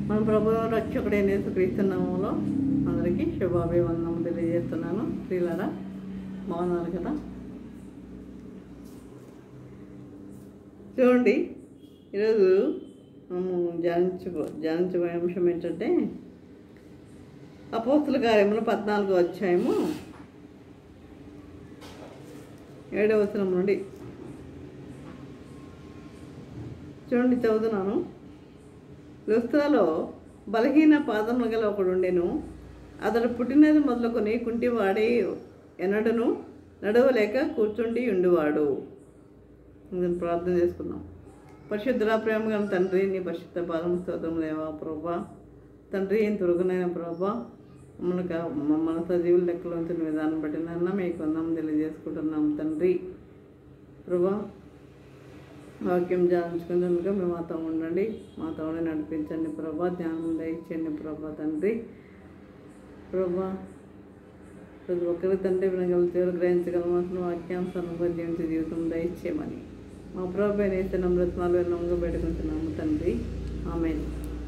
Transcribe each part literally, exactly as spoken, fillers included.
మన ప్రభు రక్షకుడైన యేసుక్రీస్తు నామములో అందరికీ శుభాభివందనం తెలియజేస్తున్నాను. ప్రియులారా, బాగున్నారు కదా? చూడండి, ఈరోజు మనము ధ్యానించబో ధ్యానించబోయే అంశం ఏంటంటే అపోస్తుల కార్యములు పద్నాలుగో అధ్యాయము ఏడవ వచనం నుండి చూడండి, చదువుతున్నాను. లుస్త్రాలో బలహీన పాదములు గల ఒకడు ఉండెను. అతడు పుట్టినది మొదలుకొని కుంటివాడి ఎన్నడను నడవలేక కూర్చుండి ఉండివాడు. ప్రార్థన చేసుకున్నాం. పరిశుద్ధ ప్రేమ గల తండ్రి, నీ పరిశుద్ధ పాదం స్తోత్రం లేవా ప్రభా. తండ్రి, త్వరగనైన ప్రభా, మనకు మన సజీవుల లెక్కలో ఉంచిన విధానం బట్టి నన్న మీకు వందనం తెలియజేసుకుంటున్నాం తండ్రి. ప్రభా, వాక్యం ధ్యానించుకున్నందుకు మేము మాతో ఉండండి, మాతో ఉండి నడిపించండి ప్రభా. ధ్యానం దయచేయండి ప్రభా. తండ్రి ప్రభా, ప్రతి ఒక్కరి తండ్రి వినగల తీవ్ర గ్రహించగలమాసిన వాక్యాంశాలను జీవించే జీవితం దయచేయమని మా ప్రభు నేత నమ్రత్నాలు నమ్మగా పెట్టుకుంటున్నాము తండ్రి. ఆమేన్.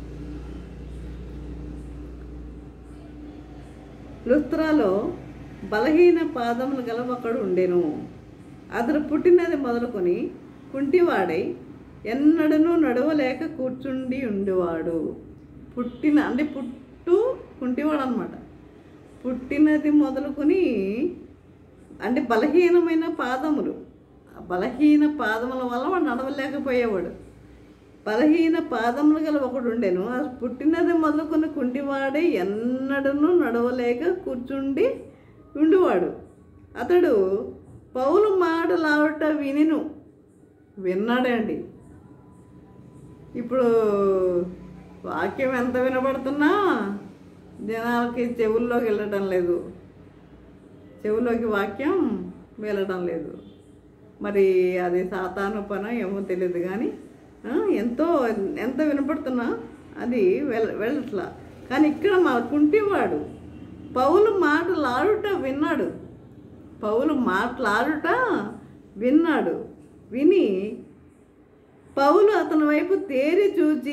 లుస్త్రాలో బలహీన పాదములు గల ఒకడు ఉండెను. అతడు పుట్టినది మొదలుకొని కుంటివాడై ఎన్నడనూ నడవలేక కూర్చుండి ఉండేవాడు. పుట్టిన అంటే పుట్టు కుంటివాడు అనమాట. పుట్టినది మొదలుకొని అంటే బలహీనమైన పాదములు, బలహీన పాదముల వల్ల వాడు నడవలేకపోయేవాడు. బలహీన పాదములు గల ఒకడు ఉండెను. అది పుట్టినది మొదలుకొని కుంటివాడై ఎన్నడనూ నడవలేక కూర్చుండి ఉండేవాడు. అతడు పౌలు మాటలాడుట వినిను విన్నాడే అండి. ఇప్పుడు వాక్యం ఎంత వినబడుతున్నా జనాలకి చెవుల్లోకి వెళ్ళటం లేదు, చెవుల్లోకి వాక్యం వెళ్ళటం లేదు. మరి అది సాతాను పనో ఏమో తెలియదు, కానీ ఎంతో ఎంత వినపడుతున్నా అది వెళ్ వెళ్ళట్లా. కానీ ఇక్కడ మా కుంటివాడు పౌలు మాటలాడుట విన్నాడు. పౌలు మాటలాడుట విన్నాడు. విని పౌలు అతని వైపు తేరి చూచి,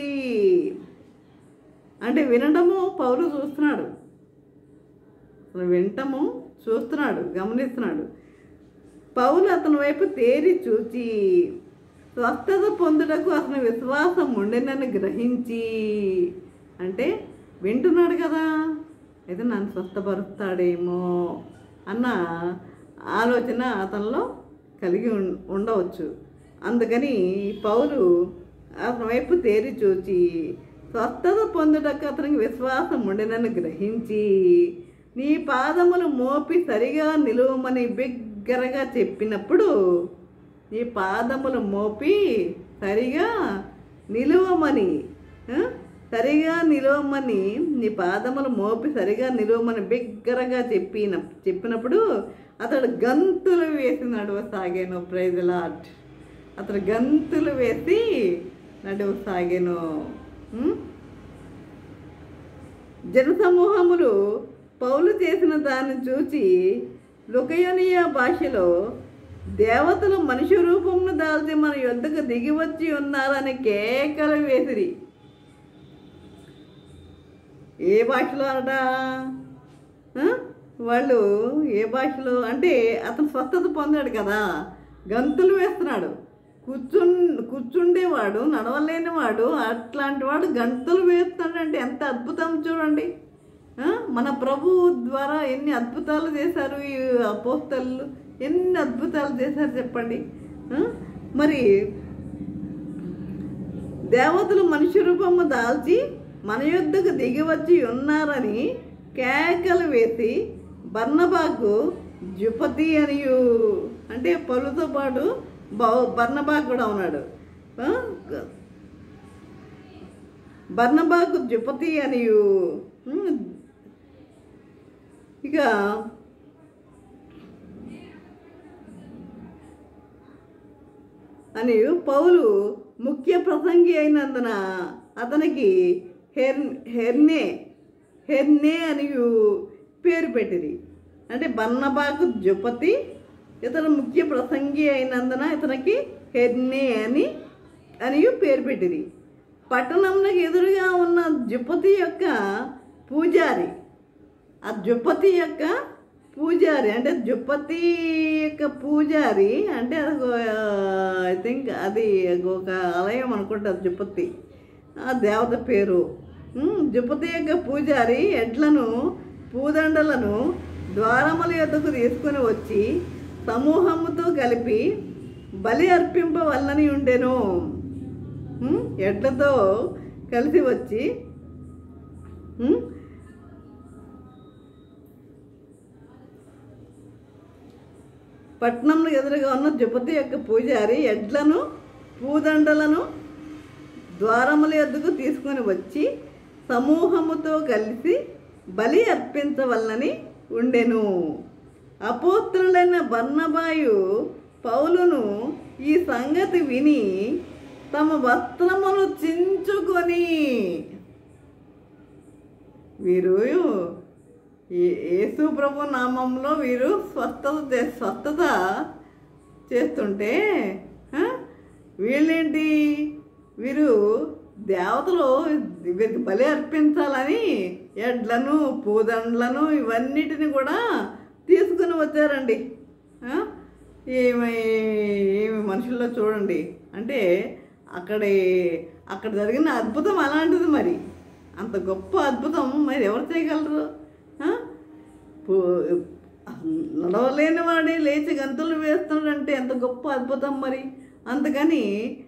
అంటే వినడము పౌలు చూస్తున్నాడు, వినటము చూస్తున్నాడు, గమనిస్తున్నాడు. పౌలు అతని వైపు తేరి చూచి స్వస్థత పొందుటకు అతని విశ్వాసం ఉండేనని గ్రహించి, అంటే వింటున్నాడు కదా, అయితే నన్ను స్వస్థపరుస్తాడేమో అన్న ఆలోచన అతనిలో కలిగి ఉండవచ్చు. అందుకని పౌలు అతని వైపు తేరి చూచి స్వస్థత పొందుటకు అతనికి విశ్వాసం ఉండినని గ్రహించి, నీ పాదములు మోపి సరిగా నిలువమని బిగ్గరగా చెప్పినప్పుడు, నీ పాదములు మోపి సరిగా నిలువమని సరిగా నిలువమని నీ పాదములు మోపి సరిగా నిలువమని బిగ్గరగా చెప్పిన చెప్పినప్పుడు అతడు గంతులు వేసి నడువ సాగాను. Praise the Lord. అతడు గంతులు వేసి నడువ సాగాను. జనసమూహములు పౌలు చేసిన దాన్ని చూచి లుకయోనియా భాషలో దేవతలు మనిషి రూపమును దాల్చి మన యొద్దకు దిగివచ్చి ఉన్నారని కేకలు వేసిరి. ఏ భాషలో అట వాళ్ళు? ఏ భాషలో అంటే అతను స్వస్థత పొందాడు కదా, గంతులు వేస్తున్నాడు. కూర్చు కూర్చుండేవాడు, నడవలేనివాడు, అట్లాంటి వాడు గంతులు వేస్తున్నాడంటే ఎంత అద్భుతం చూడండి. మన ప్రభు ద్వారా ఎన్ని అద్భుతాలు చేశారు ఈ అపోస్తలు, ఎన్ని అద్భుతాలు చేశారు చెప్పండి. మరి దేవతలు మనిషి రూపము దాల్చి మన యొద్దకు దిగివచ్చి ఉన్నారని కేకలు వేసి బర్నబాకు జుపతి అనియు, అంటే పలుతో పాటు బర్నబాకు కూడా ఉన్నాడు. బర్నబాకు జుపతి అనియు ఇక అని పౌలు ముఖ్య ప్రసంగి అయినందున అతనికి హెర్ హెర్నే హెర్నే అని పేరు పెట్టింది. అంటే బర్నబాకు జుపతి, ఇతను ముఖ్య ప్రసంగి అయినందున ఇతనికి హెర్నే అని అని పేరు పెట్టింది. పట్టణంలో ఎదురుగా ఉన్న జుపతి యొక్క పూజారి, ఆ జుపతి యొక్క పూజారి అంటే జుపతి యొక్క పూజారి అంటే అది ఐ థింక్ అది ఒక ఆలయం అనుకుంటారు జుపతి, ఆ దేవత పేరు. జుపతి యొక్క పూజారి ఎడ్లను పూదండలను ద్వారముల యొద్దకు తీసుకుని వచ్చి సమూహముతో కలిపి బలి అర్పింపవల్లని ఉండెను. ఎడ్లతో కలిసి వచ్చి పట్టణంలో ఎదురుగా ఉన్న జుపతి యొక్క పూజారి ఎడ్లను పూదండలను ద్వారముల యొద్దకు తీసుకొని వచ్చి సమూహముతో కలిసి బలి అర్పించవల్లని ఉండెను. అపోస్తలులైన బర్నబాయు పౌలును ఈ సంగతి విని తమ వస్త్రములు చించుకొని, వీరు యేసు ప్రభు నామంలో వీరు స్వస్థత స్వస్థత చేస్తుంటే వీళ్ళేంటి, వీరు దేవతలు వీరికి బలి అర్పించాలని ఎడ్లను పూదండ్లను ఇవన్నిటిని కూడా తీసుకుని వచ్చారండి. ఏమి ఏమి మనుషుల్లో చూడండి, అంటే అక్కడే అక్కడ జరిగిన అద్భుతం అలాంటిది. మరి అంత గొప్ప అద్భుతం మరి ఎవరు చేయగలరు? నడవలేని వాడే లేచి గంతులు వేస్తున్నాడంటే ఎంత గొప్ప అద్భుతం మరి. అందుకని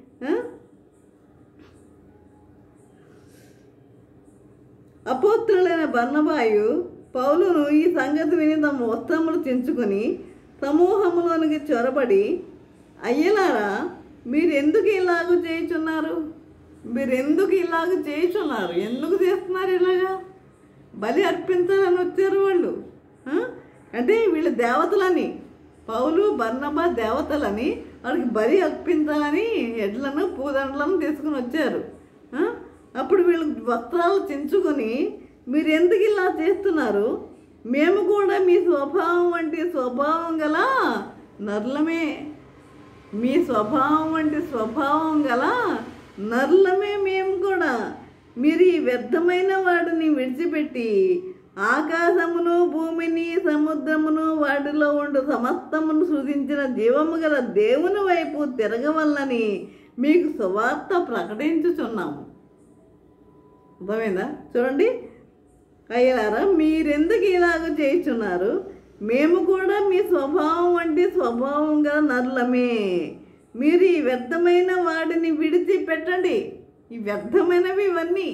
అపోస్తలులైన బర్నబాయు పౌలును ఈ సంగతి విని తమ వస్త్రములు చించుకొని సమూహములోనికి చొరబడి, అయ్యలారా, మీరు ఎందుకు ఇలాగ చేయుచున్నారు? మీరు ఎందుకు ఇలాగ చేయుచున్నారు? ఎందుకు చేస్తున్నారు ఇలాగా? బలి అర్పించాలని వచ్చారు వాళ్ళు. అంటే వీళ్ళు దేవతలని, పౌలు బర్నబా దేవతలని, వాళ్ళకి బలి అర్పించాలని ఎడ్లను పూదండలను తీసుకుని వచ్చారు. అప్పుడు వీళ్ళు వస్త్రాలు చించుకొని, మీరు ఎందుకు ఇలా చేస్తున్నారు? మేము కూడా మీ స్వభావం వంటి స్వభావం గల నర్లమే, మీ స్వభావం వంటి స్వభావం గల నర్లమే మేము కూడా. మీరు ఈ వ్యర్థమైన వాటిని విడిచిపెట్టి ఆకాశమును భూమిని సముద్రమును వాటిలో ఉండు సమస్తమును సృజించిన జీవము గల దేవుని వైపు తిరగవల్లని మీకు సువార్త ప్రకటించుచున్నాము. అర్థమైందా? చూడండి, అయ్యారా, మీరెందుకు ఇలాగ చేయుచున్నారు? మేము కూడా మీ స్వభావం వంటి స్వభావం గల నరులమే. మీరు ఈ వ్యర్థమైన వాటిని విడిచిపెట్టండి. ఈ వ్యర్థమైనవి ఇవన్నీ,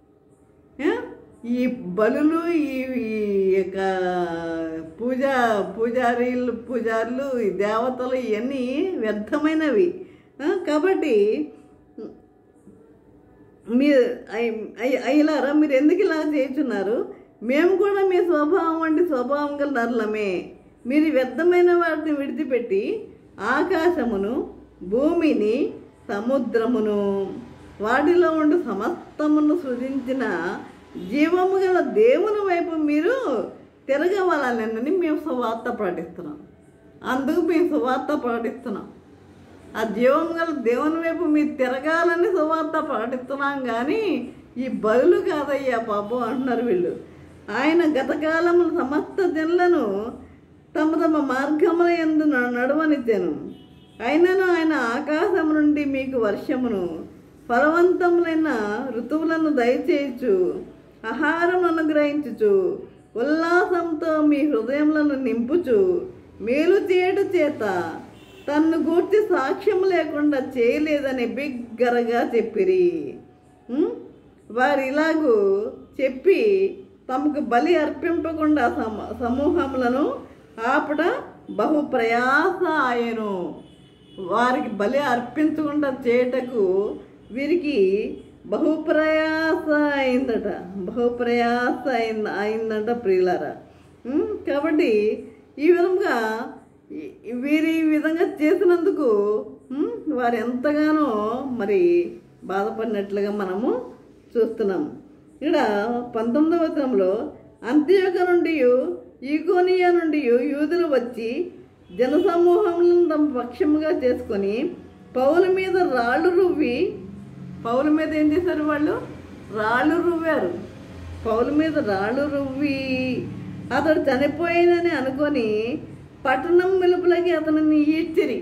ఈ బలులు, ఈ యొక్క పూజ పూజారీలు పూజారులు ఈ దేవతలు ఇవన్నీ వ్యర్థమైనవి. కాబట్టి మీరు అయ్యలారా, మీరు ఎందుకు ఇలా చేస్తున్నారు? మేము కూడా మీ స్వభావం వంటి స్వభావం గల నరులమే. మీరు వ్యర్థమైన వాటిని విడిచిపెట్టి ఆకాశమును భూమిని సముద్రమును వాటిలో ఉండి సమస్తమును సృజించిన జీవము గల దేవుని వైపు మీరు తిరగవాలని మేము సువార్త ప్రకటిస్తున్నాం. అందుకు మేము సువార్త ప్రకటిస్తున్నాం. ఆ జీవం గల దేవుని వైపు మీరు తిరగాలని సువార్త ప్రకటిస్తున్నాం, కానీ ఈ బలులు కాదయ్యా పాపం అంటున్నారు వీళ్ళు. ఆయన గతకాలములు సమస్త జనులను తమ తమ మార్గముల యందు నడవనిచ్చాను. అయినను ఆయన ఆకాశము నుండి మీకు వర్షమును ఫలవంతములైన ఋతువులను దయచేయచ్చు, ఆహారం అనుగ్రహించుచు ఉల్లాసంతో మీ హృదయములను నింపుచు మేలు చేయడు చేత తన్ను గూర్చి సాక్ష్యం లేకుండా చేయలేదని బిగ్గరగా చెప్పిరి. వారు ఇలాగూ చెప్పి తమకు బలి అర్పింపకుండా సమ సమూహములను ఆపట బహు ప్రయాస ఆయను. వారికి బలి అర్పించకుండా చేయటకు వీరికి బహుప్రయాస అయిందట, బహుప్రయాస అయింది అయిందంట ప్రియులారా. కాబట్టి ఈ విధంగా వీరి ఈ విధంగా చేసినందుకు వారు ఎంతగానో మరి బాధపడినట్లుగా మనము చూస్తున్నాం. ఇక్కడ పంతొమ్మిదవ వచనంలో అంత్యోక నుండి ఈకోనియా నుండి యూదులు వచ్చి జనసమూహములను తమ పక్షముగా చేసుకొని పౌలు మీద రాళ్ళు రువ్వి పౌలు మీద ఏం చేశారు? వాళ్ళు రాళ్ళు రువ్వారు. పౌలు మీద రాళ్ళు రువ్వి అతడు చనిపోయినని అనుకొని పట్టణం వెలుపలకి అతనిని ఈడ్చిరి.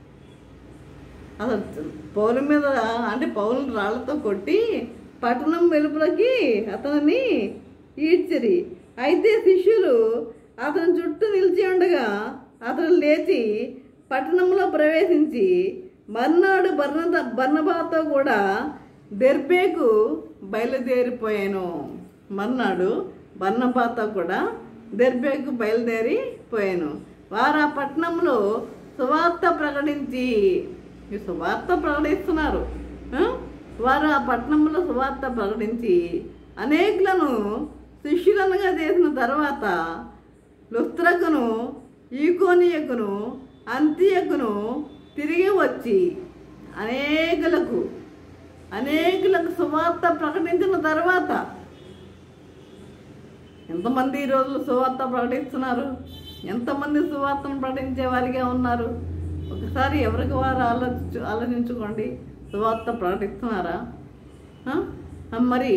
అసలు పౌలు మీద అంటే పౌలు రాళ్ళతో కొట్టి పట్టణం వెలుపలకి అతనిని ఈడ్చిరి. అయితే శిష్యులు అతని చుట్టూ నిలిచి ఉండగా అతను లేచి పట్టణంలో ప్రవేశించి మర్నాడు బర్ణ బర్నబాతో కూడా దెర్బేకు బయలుదేరిపోయాను. మర్నాడు బర్నబాతో కూడా దెర్బేకు బయలుదేరిపోయాను. వారు ఆ పట్టణంలో సువార్త ప్రకటించి ఈ సువార్త ప్రకటిస్తున్నారు. వారు ఆ పట్టణంలో సువార్త ప్రకటించి అనేకులను శిష్యులనుగా చేసిన తర్వాత లుస్త్రకును ఈకోనియకును అంతియకును తిరిగి వచ్చి అనేకులకు అనేకులకు సువార్త ప్రకటించిన తర్వాత ఎంతమంది ఈ రోజులు సువార్త ప్రకటిస్తున్నారు? ఎంతమంది సువార్తను ప్రకటించే వారిగా ఉన్నారు? ఒకసారి ఎవరికి వారు ఆలోచించు ఆలోచించుకోండి. సువార్త ప్రకటిస్తున్నారా? మరి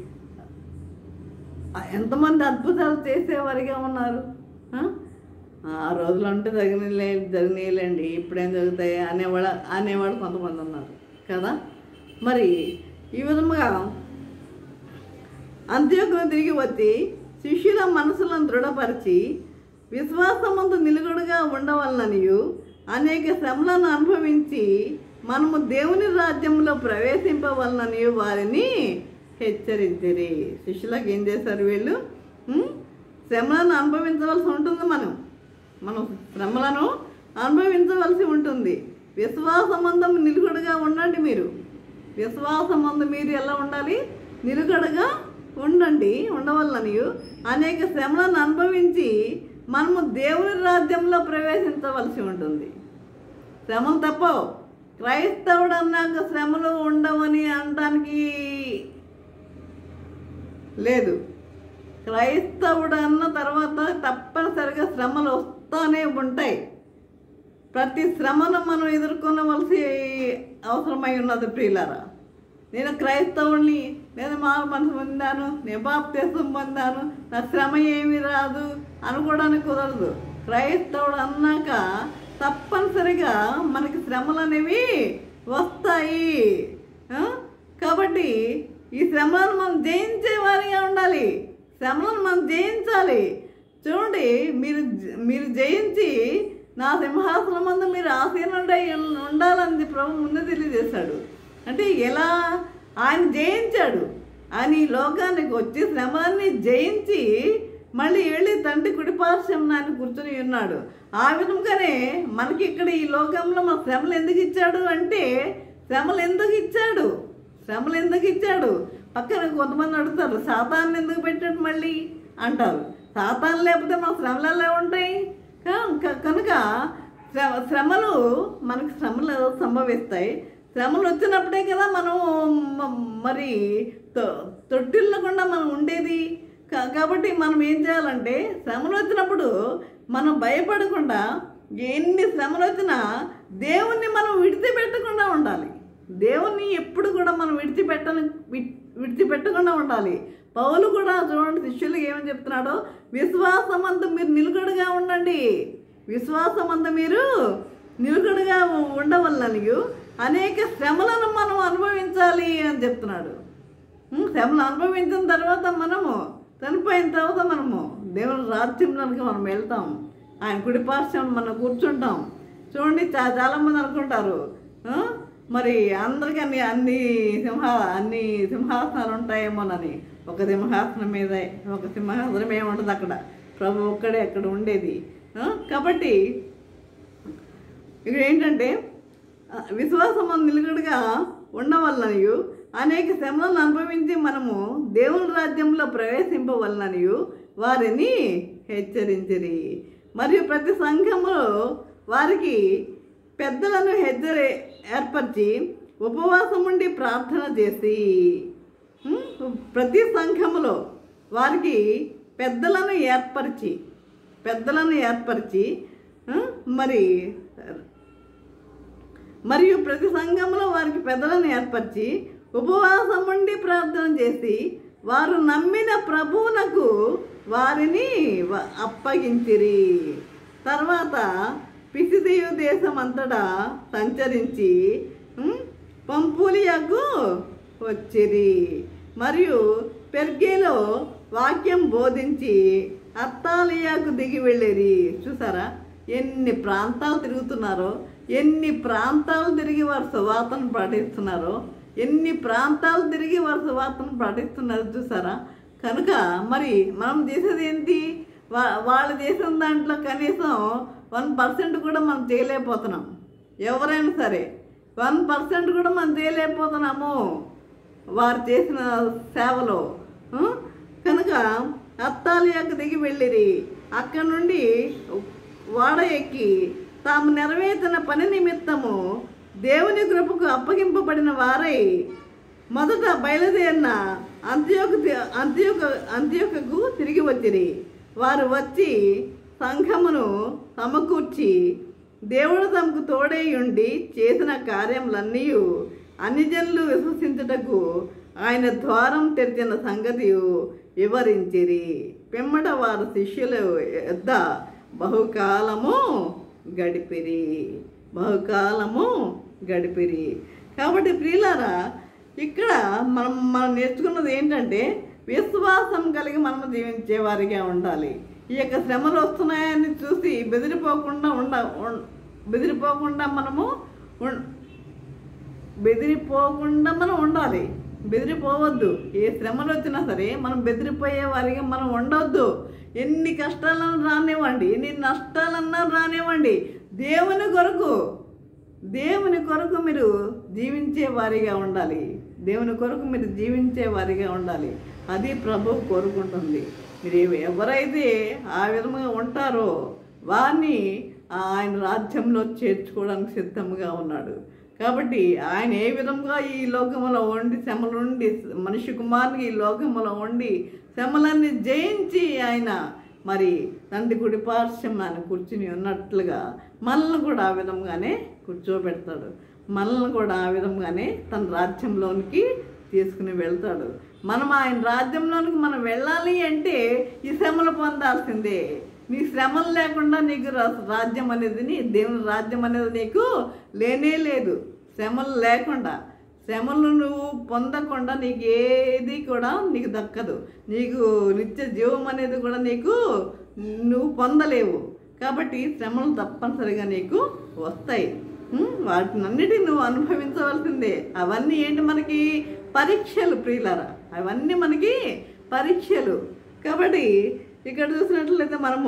ఎంతమంది అద్భుతాలు చేసేవారిగా ఉన్నారు? ఆ రోజులు అంటే జరిగినలే జరిగినాయిలేండి, ఇప్పుడేం జరుగుతాయి అనేవాళ్ళ అనేవాళ్ళు కొంతమంది ఉన్నారు కదా. మరి ఈ విధముగా అంత్యోకును తిరిగి వచ్చి శిష్యుల మనసులను దృఢపరిచి విశ్వాసమందు నిలుగడుగా ఉండవలననియు అనేక శ్రమలను అనుభవించి మనము దేవుని రాజ్యంలో ప్రవేశింపవలననియు వారిని హెచ్చరించిరి. శిష్యులకు ఏం చేశారు? వీళ్ళు శ్రమలను అనుభవించవలసి ఉంటుంది. మనం మనం శ్రమలను అనుభవించవలసి ఉంటుంది. విశ్వాసమందు నిలుగడుగా ఉండండి. మీరు విశ్వాసమందు మీరు ఎలా ఉండాలి? నిలుగడుగా ఉండండి ఉండవలననియు అనేక శ్రమలను అనుభవించి మనము దేవుని రాజ్యంలో ప్రవేశించవలసి ఉంటుంది. శ్రమలు తప్పవు. క్రైస్తవుడు అన్నాక శ్రమలు ఉండవని అనడానికి లేదు. క్రైస్తవుడు అన్న తర్వాత తప్పనిసరిగా శ్రమలు వస్తూనే ఉంటాయి. ప్రతి శ్రమను మనం ఎదుర్కొనవలసి అవసరమై ఉన్నది. ప్రియులారా, నేను క్రైస్తవుని, నేను మారు మనసు పొందాను, నేను బాప్తిసం పొందాను, నా శ్రమ ఏమీ రాదు అనుకోవడానికి కుదరదు. క్రైస్తవుడు అన్నాక తప్పనిసరిగా మనకి శ్రమలు అనేవి వస్తాయి. కాబట్టి ఈ శ్రమలను మనం జయించే వారిగా ఉండాలి. శ్రమలను మనం జయించాలి. చూడండి, మీరు మీరు జయించి నా సింహాసనం ముందు మీరు ఆసీనుడై ఉండాలని ప్రభు ముందు తెలియజేశాడు. అంటే ఎలా? ఆయన జయించాడు. ఆయన ఈ లోకానికి వచ్చి శ్రమలన్నీ జయించి మళ్ళీ వెళ్ళి తండ్రి కుడిపార్శ్వం ఆయన కూర్చొని ఉన్నాడు. ఆ విధంగానే మనకి ఇక్కడ ఈ లోకంలో మన శ్రమలు ఎందుకు ఇచ్చాడు అంటే శ్రమలు ఎందుకు ఇచ్చాడు శ్రమలు ఎందుకు ఇచ్చాడు పక్కన కొంతమంది అడుగుతారు, సాతాన్ని ఎందుకు పెట్టాడు మళ్ళీ అంటారు. సాతాను లేకపోతే మన శ్రమలు ఎలా ఉంటాయి? కనుక శ్రమలు మనకి శ్రమలు సంభవిస్తాయి. శ్రమలు వచ్చినప్పుడే కదా మనం మరి తొట్టిల్లకుండా మనం ఉండేది. కాబట్టి మనం ఏం చేయాలంటే శ్రమలు వచ్చినప్పుడు మనం భయపడకుండా, ఎన్ని శ్రమలు వచ్చినా దేవుణ్ణి మనం విడిచిపెట్టకుండా ఉండాలి. దేవుణ్ణి ఎప్పుడు కూడా మనం విడిచిపెట్ట విడిచిపెట్టకుండా ఉండాలి. పౌలు కూడా చూడండి, శిష్యులకు ఏమని చెప్తున్నాడో, విశ్వాసమందు మీరు నిలుకడగా ఉండండి, విశ్వాసమందు మీరు నిలుకడగా ఉండవలననియు అనేక శ్రమలను మనం అనుభవించాలి అని చెప్తున్నాడు. శ్రమలు అనుభవించిన తర్వాత మనము చనిపోయిన తర్వాత మనము దేవుని రాజ్యంలోనికి మనం వెళ్తాం. ఆయన కుడిపార్శ్వం మనం కూర్చుంటాం. చూడండి, చా చాలామంది అనుకుంటారు మరి అందరికీ అన్ని అన్ని సింహ అన్ని సింహాసనాలు ఉంటాయేమోనని. ఒక సింహాసనం మీద ఒక సింహాసనం ఏముంటుంది అక్కడ, ప్రభు ఒక్కడే అక్కడ ఉండేది. కాబట్టి ఇక్కడ ఏంటంటే విశ్వాసం నిలుగడగా ఉండవలననియు అనేక శ్రమలను అనుభవించి మనము దేవుని రాజ్యంలో ప్రవేశింపవలననియు వారిని హెచ్చరించిరి. మరియు ప్రతి సంఘములో వారికి పెద్దలను హెచ్చరి ఏర్పరిచి ఉపవాసం ఉండి ప్రార్థన చేసి, ప్రతి సంఘములో వారికి పెద్దలను ఏర్పరిచి పెద్దలను ఏర్పరిచి మరి మరియు ప్రతి సంఘంలో వారికి పెద్దలను ఏర్పరిచి ఉపవాసం ఉండి ప్రార్థన చేసి వారు నమ్మిన ప్రభువునకు వారిని అప్పగించిరి. తర్వాత పిసిదియు దేశం అంతటా సంచరించి పంపులియాకు వచ్చిరి. మరియు పెర్గేలో వాక్యం బోధించి అత్తాలియాకు దిగి వెళ్ళిరి. చూసారా ఎన్ని ప్రాంతాలు తిరుగుతున్నారో, ఎన్ని ప్రాంతాలు తిరిగి వారు సువార్తను ప్రకటిస్తున్నారో, ఎన్ని ప్రాంతాలు తిరిగి వారు సువార్తను ప్రకటిస్తున్నారు చూసారా. కనుక మరి మనం చేసేది ఏంటి? వా వాళ్ళు చేసిన దాంట్లో కనీసం వన్ పర్సెంట్ కూడా మనం చేయలేకపోతున్నాం. ఎవరైనా సరే వన్ పర్సెంట్ కూడా మనం చేయలేకపోతున్నాము వారు చేసిన సేవలో. కనుక అత్తాలియాకు దిగి వెళ్ళిరి. అక్కడి నుండి వాడ ఎక్కి తాము నెరవేర్చిన పని నిమిత్తము దేవుని కృపకు అప్పగింపబడిన వారై మొదట బయలుదేరిన అంత్యోకు అంత్యోక అంత్యోకకు తిరిగి వచ్చిరి. వారు వచ్చి సంఘమును సమకూర్చి దేవుడు తమకు తోడై ఉండి చేసిన కార్యములన్నీ అన్ని జనులు విశ్వసించుటకు ఆయన ద్వారం తెరిచిన సంగతి వివరించిరి. పిమ్మట వారు శిష్యుల యొద్ద బహుకాలము గడిపిరి బహుకాలము గడిపిరి కాబట్టి ప్రియులారా, ఇక్కడ మనం మనం నేర్చుకున్నది ఏంటంటే విశ్వాసం కలిగి మనం జీవించే వారిగా ఉండాలి. ఈ యొక్క శ్రమలు వస్తున్నాయని చూసి బెదిరిపోకుండా ఉండ బెదిరిపోకుండా మనము బెదిరిపోకుండా మనం ఉండాలి. బెదిరిపోవద్దు. ఏ శ్రమలు వచ్చినా సరే మనం బెదిరిపోయే వారిగా మనం ఉండవద్దు. ఎన్ని కష్టాలను రానివ్వండి, ఎన్ని నష్టాలన్నా రానివ్వండి, దేవుని కొరకు దేవుని కొరకు మీరు జీవించే వారిగా ఉండాలి. దేవుని కొరకు మీరు జీవించే వారిగా ఉండాలి. అది ప్రభువు కోరుకుంటుంది. మీరు ఎవరైతే ఆ విధంగా ఉంటారో వారిని ఆయన రాజ్యంలో చేర్చుకోవడానికి సిద్ధంగా ఉన్నాడు. కాబట్టి ఆయన ఏ విధంగా ఈ లోకములో ఉండి శ్రమలు ఉండి మనిషి కుమారునికి ఈ లోకములో ఉండి శ్రమలన్నీ జయించి ఆయన మరి తండ్రి కుడి పార్శ్వం ఆయన కూర్చుని ఉన్నట్లుగా మనల్ని కూడా ఆ విధంగానే కూర్చోబెడతాడు. మనల్ని కూడా ఆ విధంగానే తన రాజ్యంలోనికి తీసుకుని వెళ్తాడు. మనం ఆయన రాజ్యంలోనికి మనం వెళ్ళాలి అంటే ఈ శ్రమలు పొందాల్సిందే. నీ శ్రమలు లేకుండా నీకు రాజ్యం అనేది నీ దేవుని రాజ్యం అనేది నీకు లేనే లేదు. శ్రమలు లేకుండా, శ్రమలు నువ్వు పొందకుండా నీకు ఏది కూడా నీకు దక్కదు. నీకు నిత్య జీవం అనేది కూడా నీకు నువ్వు పొందలేవు. కాబట్టి శ్రమలు తప్పనిసరిగా నీకు వస్తాయి. వాటిని అన్నిటిని నువ్వు అనుభవించవలసిందే. అవన్నీ ఏంటి? మనకి పరీక్షలు ప్రియులారా, అవన్నీ మనకి పరీక్షలు. కాబట్టి ఇక్కడ చూసినట్లయితే మనము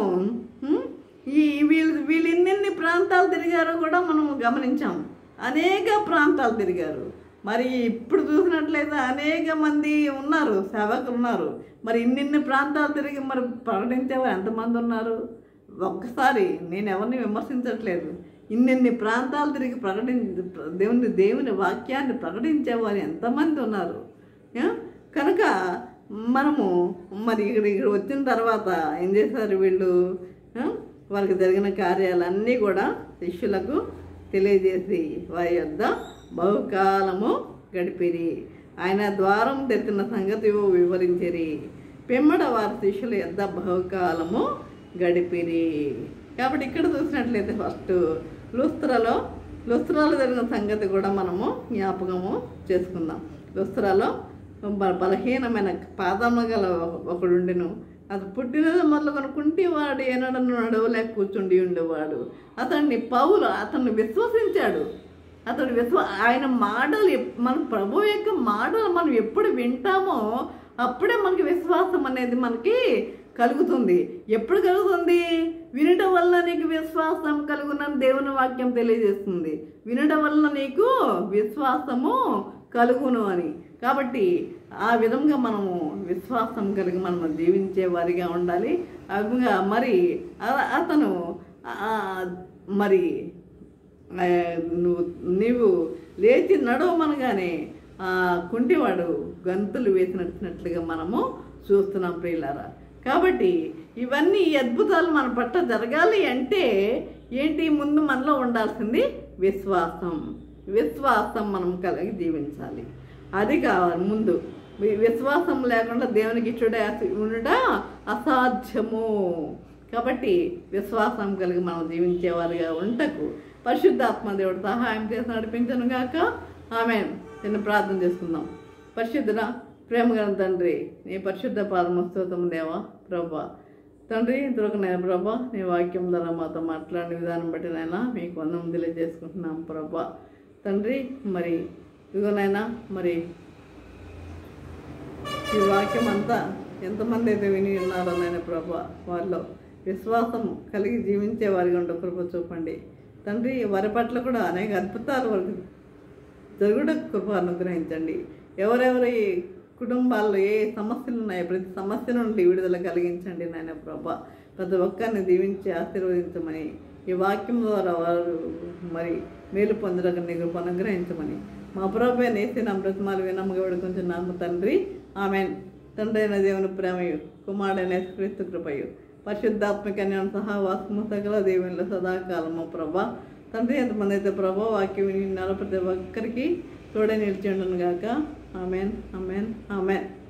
ఈ వీళ్ళు వీళ్ళు ఎన్నెన్ని ప్రాంతాలు తిరిగారో కూడా మనం గమనించాం. అనేక ప్రాంతాలు తిరిగారు. మరి ఇప్పుడు చూసినట్లయితే అనేక మంది ఉన్నారు, సేవకులు ఉన్నారు. మరి ఇన్నిన్ని ప్రాంతాలు తిరిగి మరి ప్రకటించేవారు ఎంతమంది ఉన్నారు? ఒక్కసారి నేను ఎవరిని విమర్శించట్లేదు. ఇన్నిన్ని ప్రాంతాలు తిరిగి ప్రకటించి దేవుని దేవుని వాక్యాన్ని ప్రకటించేవారు ఎంతమంది ఉన్నారు? కనుక మనము మరి ఇక్కడ ఇక్కడ వచ్చిన తర్వాత ఏం చేశారు వీళ్ళు? వాళ్ళకి జరిగిన కార్యాలన్నీ కూడా శిష్యులకు తెలియజేసి వారి యొద్ద బహుకాలము గడిపిరి. ఆయన ద్వారం తెరిచిన సంగతి వివరించిరి. పిమ్మట వారి శిష్యుల యొద్ద బహుకాలము గడిపిరి. కాబట్టి ఇక్కడ చూసినట్లయితే ఫస్ట్ లుస్త్రలో లుస్త్రాలో జరిగిన సంగతి కూడా మనము జ్ఞాపకము చేసుకుందాం. లుస్త్రాలో బలహీనమైన పాదము గల ఒకడుండెను. అది పుట్టినది మొదలుకొని కుంటివాడు ఏనాడను నడవలేక కూర్చుండి ఉండేవాడు. అతన్ని పౌలు అతన్ని విశ్వసించాడు. అతడు విశ్వ ఆయన మాటలు మన ప్రభు యొక్క మాటలు మనం ఎప్పుడు వింటామో అప్పుడే మనకి విశ్వాసం అనేది మనకి కలుగుతుంది. ఎప్పుడు కలుగుతుంది? వినడం వల్ల నీకు విశ్వాసం కలుగునని దేవుని వాక్యం తెలియజేస్తుంది. వినడం వల్ల నీకు విశ్వాసము కలుగును అని. కాబట్టి ఆ విధంగా మనము విశ్వాసం కలిగి మనము జీవించే వారిగా ఉండాలి. ఆ విధంగా మరి అతను మరి నువ్వు నీవు లేచి నడవమనగానే కుంటివాడు గంతులు వేసినట్లుగా మనము చూస్తున్నాం ప్రియులారా. కాబట్టి ఇవన్నీ అద్భుతాలు మన పట్ల జరగాలి అంటే ఏంటి? ముందు మనలో ఉండాల్సింది విశ్వాసం. విశ్వాసం మనం కలిగి జీవించాలి. అది కావాలి ముందు. విశ్వాసం లేకుండా దేవునికి ఇచ్చుడే ఉండుట అసాధ్యము. కాబట్టి విశ్వాసం కలిగి మనం జీవించేవారిగా ఉంటకు పరిశుద్ధాత్మ దేవుడు సహాయం చేసి నడిపించను గాక. ఆమేన్. చిన్న ప్రార్థన చేసుకుందాం. పరిశుద్ధుడ ప్రేమగల తండ్రి, నీ పరిశుద్ధ పాదమస్తోత్రం దేవా ప్రభా. తండ్రి దొరకనైనా ప్రభా, నీ వాక్యం ద్వారా మాతో మాట్లాడిన విధానం బట్టి నైనా మీకు వందనం తెలియజేసుకుంటున్నాం ప్రభా. తండ్రి మరి ఇదిగోనైనా మరి ఈ వాక్యం అంతా ఎంతమంది అయితే విని ఉన్నారో నాయన ప్రభా, వారిలో విశ్వాసం కలిగి జీవించే వారిగా ఉండే కృప చూపండి తండ్రి. వారి పట్ల కూడా అనేక అద్భుతాలు వారికి జరుగుట కృప అనుగ్రహించండి. ఎవరెవరి కుటుంబాల్లో ఏ సమస్యలు ఉన్నాయో ప్రతి సమస్య నుండి విడుదల కలిగించండి నాయన ప్రభా. ప్రతి ఒక్కరిని దీవించి ఆశీర్వదించమని, ఈ వాక్యం ద్వారా వారు మరి మేలు పొందడానికి నీకు అనుగ్రహించమని మా ప్రభు నేసి నా బ్రతమాలు వినమ్మగా వేడుకుంటున్నాము తండ్రి. ఆమేన్. తండ్రి అయిన దేవుని ప్రేమయు, కుమారుడైన యేసుక్రీస్తు కృపయు, పరిశుద్ధాత్మక సహవాసము సకల దేవునిలో సదాకాలము ప్రభా. తండ్రి ఎంతమంది అయితే ప్రభా వాక్యం విని ప్రతి ఒక్కరికి తోడే నిలిచి ఉండను గాక. Amen, amen, amen.